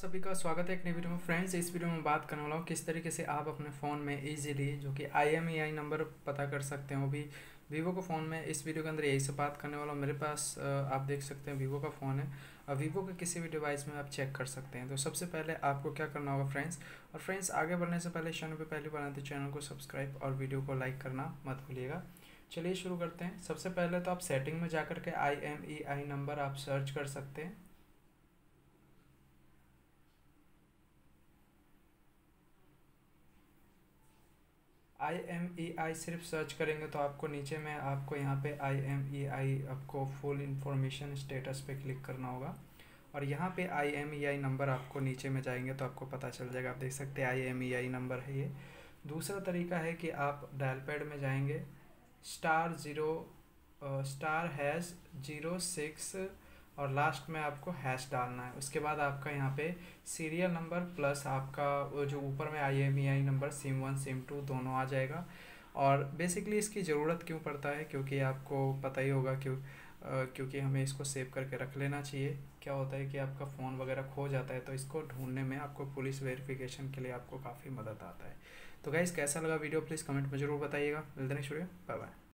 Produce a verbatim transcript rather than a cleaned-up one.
सभी का स्वागत है एक नई वीडियो में। फ्रेंड्स, इस वीडियो में बात करने वाला हूँ किस तरीके से आप अपने फ़ोन में इजीली जो कि आई एम ई आई नंबर पता कर सकते हैं, वो भी वीवो के फ़ोन में। इस वीडियो के अंदर यही से बात करने वाला हूँ। मेरे पास अ, आप देख सकते हैं वीवो का फ़ोन है और वीवो के किसी भी डिवाइस में आप चेक कर सकते हैं। तो सबसे पहले आपको क्या करना होगा फ्रेंड्स, और फ्रेंड्स आगे बढ़ने से पहले चैनल पर पहली बार आए तो चैनल को सब्सक्राइब और वीडियो को लाइक करना मत भूलिएगा। चलिए शुरू करते हैं। सबसे पहले तो आप सेटिंग में जा कर के I M E I number आप सर्च कर सकते हैं। आई एम ई आई सिर्फ सर्च करेंगे तो आपको नीचे में आपको यहाँ पे आई एम ई आई आपको फुल इंफॉर्मेशन स्टेटस पे क्लिक करना होगा और यहाँ पे आई एम ई आई नंबर आपको नीचे में जाएंगे तो आपको पता चल जाएगा। आप देख सकते हैं आई एम ई आई नंबर है ये। दूसरा तरीका है कि आप डायल पैड में जाएंगे, star zero star hash zero six और लास्ट में आपको हैश डालना है। उसके बाद आपका यहाँ पे सीरियल नंबर प्लस आपका वो जो ऊपर में I M E I number SIM one SIM two दोनों आ जाएगा। और बेसिकली इसकी ज़रूरत क्यों पड़ता है, क्योंकि आपको पता ही होगा क्यों अ, क्योंकि हमें इसको सेव करके रख लेना चाहिए। क्या होता है कि आपका फ़ोन वगैरह खो जाता है तो इसको ढूंढने में आपको पुलिस वेरिफिकेशन के लिए आपको काफ़ी मदद आता है। तो गाइस, कैसा लगा वीडियो प्लीज़ कमेंट में ज़रूर बताइएगा। मिलते हैं, शुक्रिया, बाय बाय।